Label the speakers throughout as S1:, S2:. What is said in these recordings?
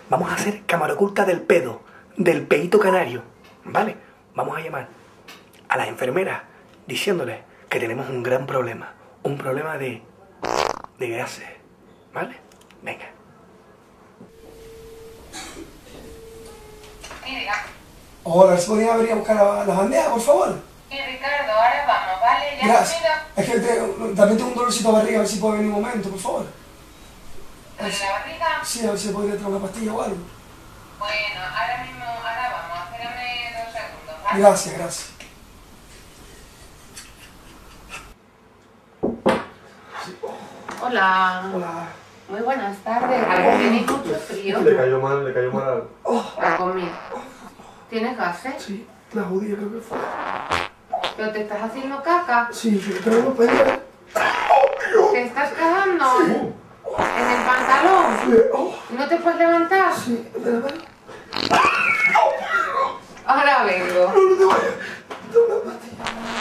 S1: Vamos a hacer cámara oculta del pedo, del peito canario, ¿vale? Vamos a llamar a las enfermeras diciéndoles que tenemos un gran problema. Un problema de gases, ¿vale? Venga.
S2: Sí, diga.
S3: Hola, ¿se podría venir a buscar las bandejas, por favor?
S2: Sí, Ricardo, ahora vamos, ¿vale? ¿Ya
S3: Gracias.
S2: has comido?
S3: Es que también tengo un dolorcito de barriga, a ver si puedo venir un momento, por favor.
S2: ¿Con la barriga?
S3: Sí, a ver si podría traer una pastilla o algo.
S2: Bueno, ahora mismo, ahora vamos, espérame 2 segundos, ¿vale?
S3: Gracias, gracias.
S4: Hola.
S3: Hola.
S4: Muy buenas tardes. A ver, ¿tenéis mucho frío?
S5: Le cayó mal.
S4: La comida. ¿Tienes gases?
S3: Sí, la judía creo que fue.
S4: ¿Pero te estás haciendo caca?
S3: Sí, pero no puede ver.
S4: ¿Te estás cagando? ¿En el pantalón? ¿No te puedes levantar?
S3: Sí, espera, espera.
S4: Ahora vengo.
S3: No te vayas. Dame una pastilla.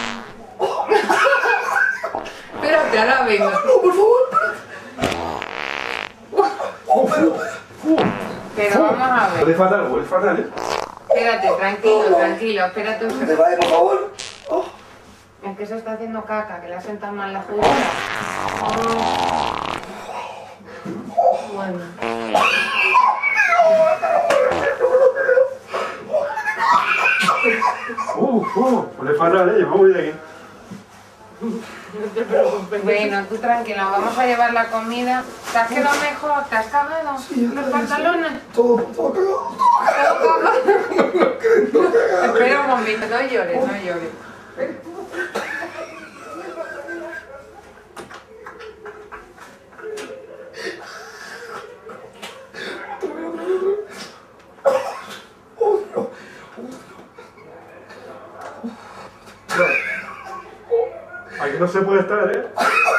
S4: Espérate, ahora vengo.
S3: No, por favor.
S4: Pero vamos a ver.
S5: Huele fatal, ¿eh?
S4: Espérate, tranquilo. Espérate un
S3: No te
S4: segundo.
S3: vayas, por favor. Oh.
S4: Es que se está haciendo caca, que le ha sentado mal la judía. Bueno.
S5: Huele fatal, yo me voy de aquí.
S4: No te preocupes. Bueno, tú tranquila, vamos a llevar la comida. ¿Te has quedado mejor? ¿Te has cagado?
S3: Sí,
S4: ¿Los pantalones?
S3: Todo cagado.
S4: Espera un momento, no llores.
S5: Aquí no se puede estar, ¿eh?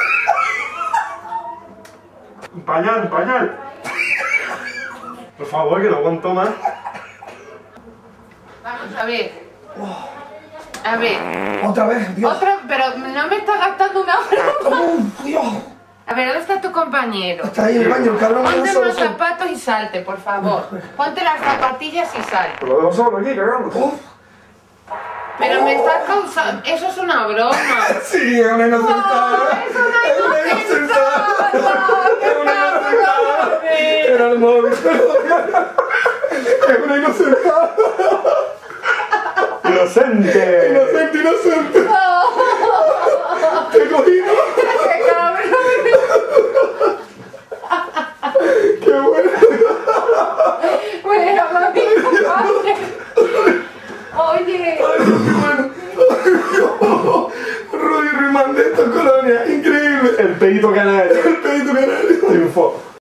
S5: Pañal. Por favor, que no aguanto más.
S4: Vamos a ver. A ver.
S3: Otra vez, Dios.
S4: Otra, pero no me está gastando una broma.
S3: Dios.
S4: A ver, ¿dónde está tu compañero?
S3: Está ahí en el baño, el cabrón.
S4: Ponte
S3: solo,
S4: unos
S3: solo.
S4: zapatos y salte, por favor. Ponte las zapatillas y salte.
S5: Lo dejo solo aquí, cagando.
S4: Pero me estás causando... Eso es una broma.
S3: Sí, es una inocentada.
S4: ¡Oh, es una inocentada!
S3: Es una inocentada. Era el móvil. Es una inocentada.
S5: ¡Inocente!
S3: Inocente. Te he cogido.
S4: ¡Qué cabrón!
S3: Qué bueno.
S4: Bueno, mami, compadre. Oye.
S3: Rudy Rimán de esta colonia. Increíble.
S5: El pedito canario.
S3: El pedito canario.
S5: Triunfó.